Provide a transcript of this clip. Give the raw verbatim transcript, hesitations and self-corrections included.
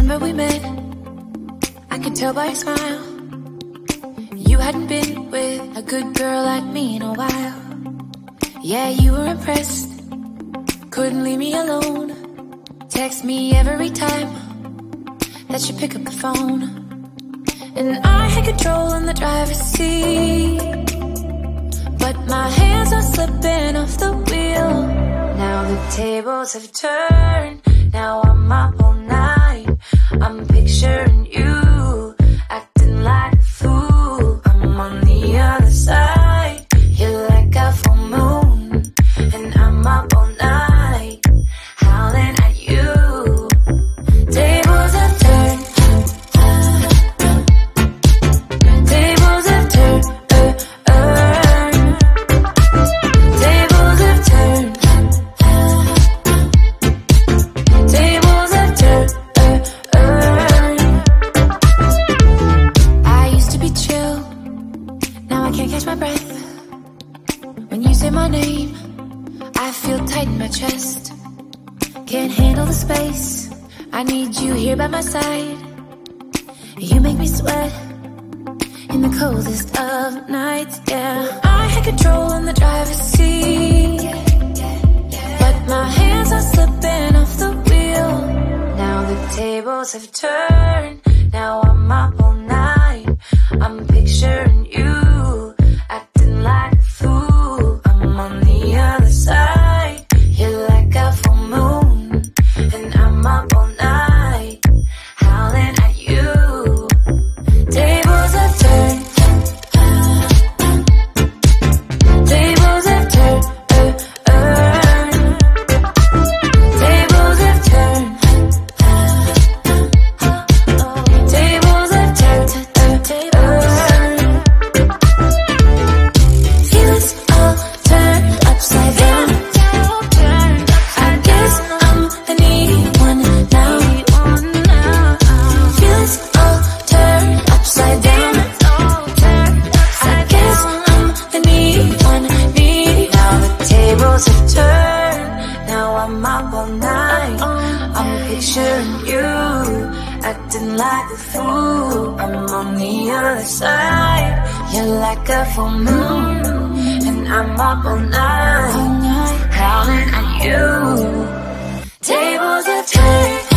Remember we met, I could tell by your smile. You hadn't been with a good girl like me in a while. Yeah, you were impressed, couldn't leave me alone. Text me every time that you pick up the phone. And I had control in the driver's seat, but my hands are slipping off the wheel. Now the tables have turned, now I'm up all night. I'm picturing you, acting like a fool. I'm on the other side, you're like a full moon. And I'm up all night, howling at you. Tables have turned, tables have turned, uh, uh. Tables have turned, tables have turned, uh, uh. I used to be chill, now I can't catch my breath. When you say my name, I feel tight in my chest. Can't handle the space, I need you here by my side. You make me sweat in the coldest of nights, yeah. I had control in the driver's seat, but my hands are slipping off the wheel. Now the tables have turned, now I'm up all night. I'm picturing you, acting like a fool. I'm on the other side, you're like a full moon. And I'm up all night, howling at you. Tables have turned, tables have turned, uh, uh. Tables have turned, tables have turned, uh, uh. Feelings all turned upside down. I guess I'm the needy one now. Feelings all turned upside down. I guess I'm the needy one, needy. Now the tables have turned, now I'm up all night. I'm picturing you, acting like a fool. I'm on the other side, you're like a full moon. And I'm up all night, howling at you. Tables have turned,